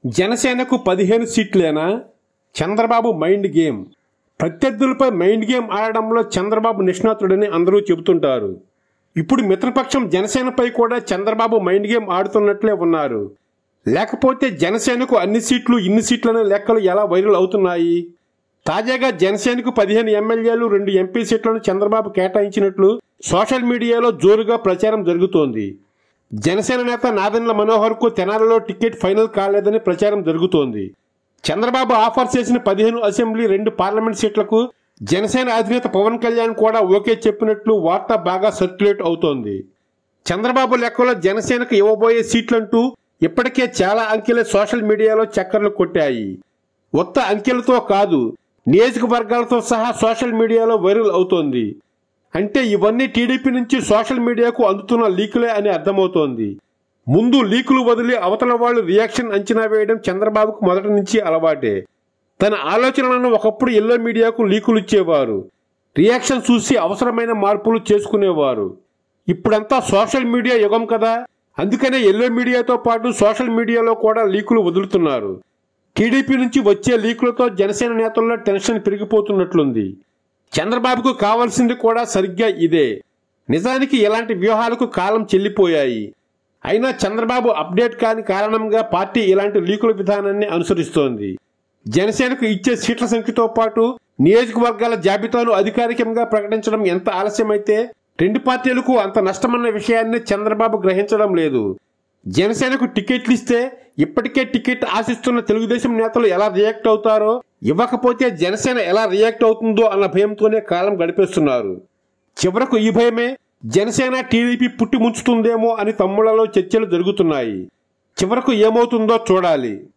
జనసేనకు 15 సీట్లేనా? Chandrababu mind game. ప్రత్యర్థులపై మైండ్ గేమ్ ఆడడంలో చంద్రబాబు నిష్ణాతుడని అందరూ చెబుతుంటారు. ఇప్పుడు మిత్రపక్షం జనసేనపై కూడా చంద్రబాబు మైండ్ గేమ్ ఆడుతున్నట్లే ఉన్నారు. లేకపోతే జనసేనకు అన్ని సీట్లు ఇన్ని సీట్లనే లెక్కలు ఎలా వైరల్ అవుతున్నాయి? తాజాగా జనసేనకు 15 ఎమ్మెల్యేలు 2 ఎంపీ సీట్లను చంద్రబాబు కేటాయించినట్లు సోషల్ మీడియాలో జోరుగా ప్రచారం జరుగుతోంది. జనసేన నేత నాదెండ్ల మనోహర్కు తెనాలిలో టికెట్ ఫైనల్ కాలేదని ప్రచారం జరుగుతోంది. చంద్రబాబు ఆఫర్ చేసిన 15 అసెంబ్లీ 2 పార్లమెంట్ సీట్లకు జనసేన అధినేత పవన్ కళ్యాణ్ కూడా ఓకే చెప్పినట్లు వార్త బాగా సర్క్యులేట్ అవుతోంది. చంద్రబాబు లెక్కలో జనసేనకు ఇవ్వబోయే సీట్లంటూ ఇప్పటికే చాలా అంకెలు సోషల్ మీడియాలో చక్కర్లు కొట్టాయి. ఉత్త అంకెలతో కాదు, నియోజకవర్గాలతో సహా సోషల్ మీడియాలో వైరల్ అవుతోంది. అంటే ఇవన్నీ టీడీపీ నుంచి సోషల్ మీడియాకు అందుతున్న లీకులే అని అర్థమవుతోంది. ముందు లీకులు వదిలి అవతల వాళ్ళు రియాక్షన్ అంచనా వేయడం చంద్రబాబుకు మొదటి నుంచి అలవాటే. తన ఆలోచనలను ఒకప్పుడు ఎల్లో మీడియాకు లీకులు ఇచ్చేవారు. రియాక్షన్ చూసి అవసరమైన మార్పులు చేసుకునేవారు. ఇప్పుడంతా సోషల్ మీడియా యుగం కదా, అందుకనే ఎల్లో మీడియాతో పాటు సోషల్ మీడియాలో కూడా లీకులు వదులుతున్నారు. టీడీపీ నుంచి వచ్చే లీకులతో జనసేన నేతల్లో టెన్షన్ పెరిగిపోతున్నట్లుంది. చంద్రబాబుకు కావాల్సింది కూడా సరిగ్గా ఇదే. నిజానికి ఇలాంటి వ్యూహాలకు కాలం చెల్లిపోయాయి. అయినా చంద్రబాబు అప్డేట్ కాని కారణంగా పార్టీ ఇలాంటి లీకుల విధానాన్ని అనుసరిస్తోంది. జనసేనకు ఇచ్చే సీట్ల సంఖ్యతో పాటు నియోజకవర్గాల జాబితాను అధికారికంగా ప్రకటించడం ఎంత ఆలస్యమైతే 2 పార్టీలకు అంత నష్టమన్న విషయాన్ని చంద్రబాబు గ్రహించడం లేదు. జనసేనకు టికెట్లు ఇస్తే ఇప్పటికే టికెట్ ఆశిస్తున్న తెలుగుదేశం నేతలు ఎలా రియాక్ట్ అవుతారో, ఇవ్వకపోతే జనసేన ఎలా రియాక్ట్ అవుతుందో అన్న భయంతోనే కాలం గడిపేస్తున్నారు. చివరకు ఈ భయమే జనసేన టీడీపీ పుట్టి ముంచుతుందేమో అని తమ్ముళ్లలో చర్చలు జరుగుతున్నాయి. చివరకు ఏమవుతుందో చూడాలి.